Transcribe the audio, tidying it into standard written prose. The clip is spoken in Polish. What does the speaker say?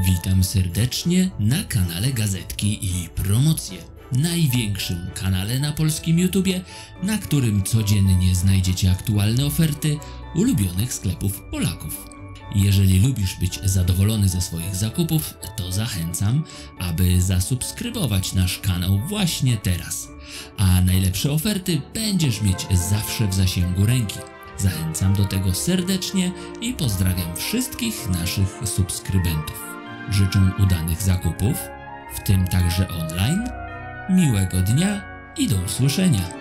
Witam serdecznie na kanale Gazetki i Promocje, największym kanale na polskim YouTubie, na którym codziennie znajdziecie aktualne oferty ulubionych sklepów Polaków. Jeżeli lubisz być zadowolony ze swoich zakupów, to zachęcam, aby zasubskrybować nasz kanał właśnie teraz, a najlepsze oferty będziesz mieć zawsze w zasięgu ręki. Zachęcam do tego serdecznie i pozdrawiam wszystkich naszych subskrybentów. Życzę udanych zakupów, w tym także online, miłego dnia i do usłyszenia.